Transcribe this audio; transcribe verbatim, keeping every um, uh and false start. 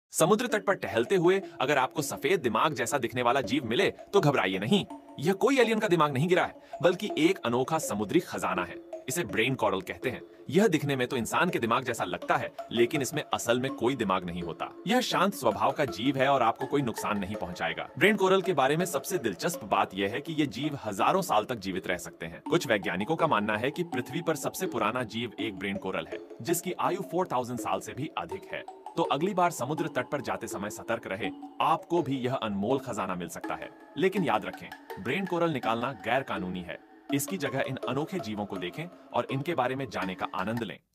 समुद्र तट पर टहलते हुए अगर आपको सफेद दिमाग जैसा दिखने वाला जीव मिले तो घबराइए नहीं। यह कोई एलियन का दिमाग नहीं गिरा है, बल्कि एक अनोखा समुद्री खजाना है। इसे ब्रेन कोरल कहते हैं। यह दिखने में तो इंसान के दिमाग जैसा लगता है, लेकिन इसमें असल में कोई दिमाग नहीं होता। यह शांत स्वभाव का जीव है और आपको कोई नुकसान नहीं पहुंचाएगा। ब्रेन कोरल के बारे में सबसे दिलचस्प बात यह है कि ये जीव हजारों साल तक जीवित रह सकते हैं। कुछ वैज्ञानिकों का मानना है कि पृथ्वी पर सबसे पुराना जीव एक ब्रेन कोरल है, जिसकी आयु चार हज़ार साल से भी अधिक है। तो अगली बार समुद्र तट पर जाते समय सतर्क रहे, आपको भी यह अनमोल खजाना मिल सकता है। लेकिन याद रखें, ब्रेन कोरल निकालना गैर कानूनी है। इसकी जगह इन अनोखे जीवों को देखें और इनके बारे में जानने का आनंद लें।